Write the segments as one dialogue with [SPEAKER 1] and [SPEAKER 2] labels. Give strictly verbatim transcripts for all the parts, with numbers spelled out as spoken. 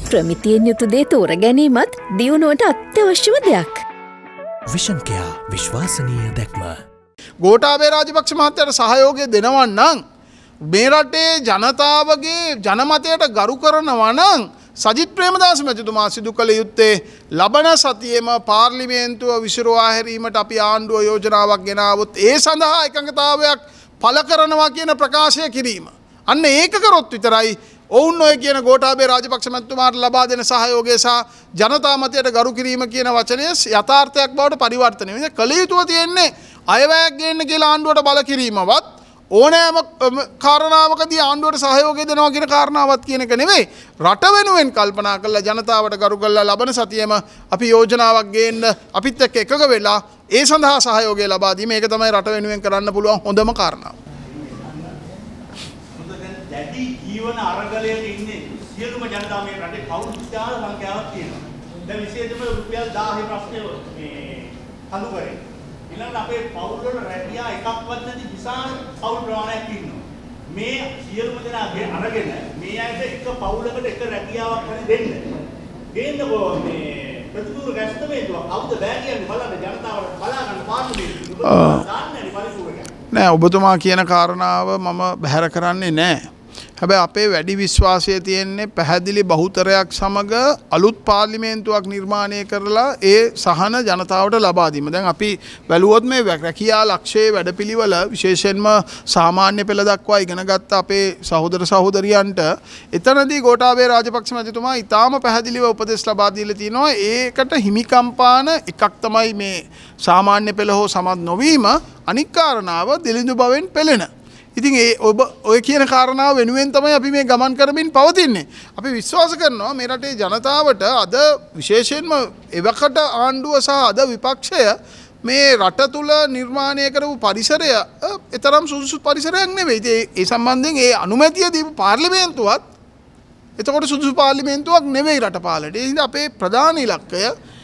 [SPEAKER 1] ප්‍රමිතියෙන් යුතු දේ තෝර ගැනීමත් දියුණුවට අත්‍යවශ්‍යම දෙයක්.
[SPEAKER 2] විෂන් කෙයා විශ්වාසනීය දැක්ම.
[SPEAKER 3] ගෝඨාභය රාජපක්ෂ මහත්තයාට සහයෝගය දෙනවා නම් මේ රටේ ජනතාවගේ ජනමතයට ගරු කරනවා නම් සජිත් ප්‍රේමදාස මැතිතුමා සිදු කළ යුත්තේ ලබන සතියේම පාර්ලිමේන්තුව විසිරුවා හැරීමට අපි ආණ්ඩුව යෝජනාවක් ගෙනාවොත් ඒ සඳහා එකඟතාවයක් පළ කරනවා කියන ප්‍රකාශය කිරීම. අන්න ඒක කරොත් විතරයි ඔවුන් ඔය කියන ගෝඨාභය රාජපක්ෂ මැතිතුමාට ලබා දෙන සහයෝගය සහ ජනතා මතයට ගරු කිරීම කියන වචනය යථාර්ථයක් බවට පරිවර්තනය වෙන්නේ. කළ යුතුව තියෙන්නේ අයවැයක් ගේන්න කියලා ආණ්ඩුවට බල කිරීමවත් ඕනෑම කාරණාවකදී ආණ්ඩුවට සහයෝගය දෙනවා කියන කාරණාවත් කියන එක නෙවෙයි. රට වෙනුවෙන් කල්පනා කරලා ජනතාවට ගරු කරලා ලබන සතියේම අපි යෝජනාවක් ගේන්න අපිත් එක්ක එකග වෙලා ඒ සඳහා සහයෝගය ලබා දීම මේක තමයි රට වෙනුවෙන් කරන්න පුළුවන් හොඳම කාරණාව.
[SPEAKER 4] දැඩි ජීවන අරගලයේ ඉන්නේ සියලුම ජනතාව මේ රටේ කවුරු විශාල සංඛ්‍යාවක් තියෙනවා. දැන් විශේෂයෙන්ම රුපියල් දාහේ ප්‍රශ්නේ මේ හඳු කරේ. ඊළඟට අපේ පවුල් වල රැකියා එකක්වත් නැති විශාල පවුල් ප්‍රමාණයක් ඉන්නවා. මේ සියලුම දෙනාගේ අරගෙන මේ අයට එක පවුලකට එක රැකියාවක් හරි දෙන්න. දෙන්න මේ ප්‍රතිපූර්ව ගැස්තමේතුව කවුද බෑ කියන්නේ බලන්න ජනතාවට බලා ගන්න පාර්ලිමේන්තුව. දාන්නේ පරිපූර්ණයක්.
[SPEAKER 3] නෑ ඔබතුමා කියන කාරණාව මම බැහැර කරන්නේ නෑ. හැබැයි අපේ වැඩි විශ්වාසය තියෙන්නේ පැහැදිලි බහුතරයක් සමග අලුත් පාර්ලිමේන්තුවක් නිර්මාණය කරලා ඒ සහන ජනතාවට ලබා දීම. දැන් අපි බැලුවොත් මේ රැකියා ලක්ෂයේ වැඩපිළිවෙල විශේෂයෙන්ම සාමාන්‍ය පෙළ දක්වා ඉගෙනගත්ත අපේ සහෝදර සහෝදරියන්ට එතනදී ගෝඨාභය රාජපක්ෂ මැතිතුමා ඊටාම පැහැදිලිව උපදෙස් ලබා දීලා තිනවා. ඒකට හිමිකම්පාන එකක් තමයි මේ සාමාන්‍ය පෙළ හෝ සමත් නොවීම. අනික් කාරණාව දිලිඳු බවෙන් පෙළෙන. ඉතින් ඒ ඔබ ඔය කියන කාරණාව වෙනුවෙන් තමයි අපි මේ ගමන් කරමින් පවතින්නේ. අපි විශ්වාස කරනවා මේ රටේ ජනතාවට අද විශේෂයෙන්ම එවකට ආණ්ඩුව සහ අද විපක්ෂය මේ රට තුල නිර්මාණය කරපු පරිසරය එතරම් සුදුසු පරිසරයක් නෙවෙයි. ඉතින් ඒ සම්බන්ධයෙන් ඒ අනුමැතිය දීපු පාර්ලිමේන්තුවත් එතකොට සුදුසු පාර්ලිමේන්තුවක් නෙවෙයි රට පාලනයට. ඒ හින්දා අපේ ප්‍රධාන ඉලක්කය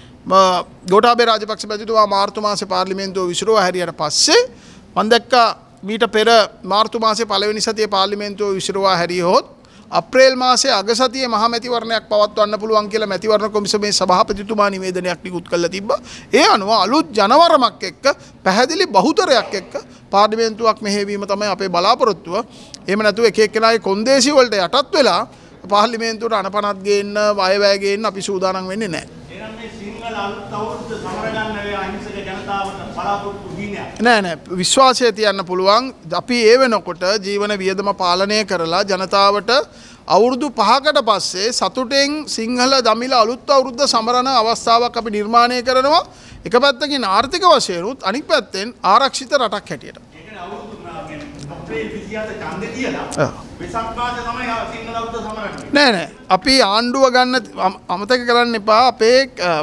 [SPEAKER 3] ගෝඨාභය රාජපක්ෂ මැතිතුමා මාර්තු මාසේ පාර්ලිමේන්තුව විසිරුවා හැරියට පස්සේ මම දැක්කා මීට පෙර මාර්තු මාසේ පළවෙනි සතියේ පාර්ලිමේන්තුව විසිරුවා හැරියොත් අප්‍රේල් මාසේ අග සතියේ මහ මැතිවරණයක් පවත්වන්න පුළුවන් කියලා මැතිවරණ කොමිසමේ සභාපතිතුමා නිවේදනයක් නිකුත් කළා තිබ්බා. ඒ අනුව අලුත් ජනවරමක් එක්ක පැහැදිලි බහුතරයක් එක්ක පාර්ලිමේන්තුවක් මෙහෙවීම තමයි අපේ බලාපොරොත්තුව. එහෙම නැතුව එක එක්කෙනාගේ කොන්දේසි වලට යටත් වෙලා පාර්ලිමේන්තුවට අනපනත් ගේන්න, වයවැය ගේන්න අපි සූදානම් වෙන්නේ නැහැ.
[SPEAKER 4] එහෙනම් මේ සිංහල අලුත් අවුරුද්ද සමර ගන්න වේ අහිංසක ජනතාවට බලාපොරොත්තු
[SPEAKER 3] නෑ නෑ විශ්වාසය තියන්න පුළුවන්. අපි ඒ වෙනකොට ජීවන වියදම පාලනය කරලා ජනතාවට අවුරුදු පහකට පස්සේ සතුටෙන් සිංහල දමිළ අලුත් අවුරුද්ද සමරන අවස්ථාවක් අපි නිර්මාණය කරනවා. එක පැත්තකින් ආර්ථික වශයෙන් උත් අනික් පැත්තෙන් ආරක්ෂිත රටක් හැටියට.
[SPEAKER 4] ඒ කියන්නේ අවුරුදු අප්‍රේල් විසිහත ඡන්දේ තියලා වෙසක් මාසේ තමයි සිංහල අවුරුද්ද සමරන්නේ. නෑ
[SPEAKER 3] නෑ අපි ආණ්ඩුව ගන්න අමතක කරන්න එපා. අපේ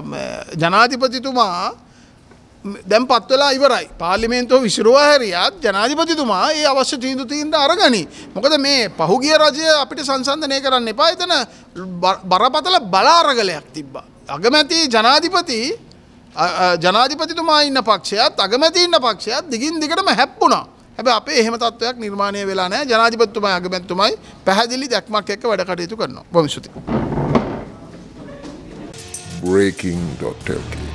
[SPEAKER 3] ජනාධිපතිතුමා දැන් පත් වෙලා ඉවරයි. පාර්ලිමේන්තුව විසිරුවා හැරියත් ජනාධිපතිතුමා ඒ අවශ්‍ය තීන්දුව තීන්දුව අරගනි. මොකද මේ පහුගිය රජය අපිට සංසන්දනය කරන්න එපා. එතන බරපතල බලාරගලයක් තිබ්බා. අගමැති ජනාධිපති ජනාධිපතිතුමා ඉන්න පක්ෂයත් අගමැති ඉන්න පක්ෂයත් දිගින් දිගටම හැප්පුණා. හැබැයි අපේ එහෙම තත්ත්වයක් නිර්මාණය වෙලා නැහැ. ජනාධිපතිතුමා අගමැතිතුමයි පැහැදිලි දැක්මක් එක්ක වැඩ කටයුතු කරනවා. බොහොම ස්තුතියි.
[SPEAKER 5] breaking dot l k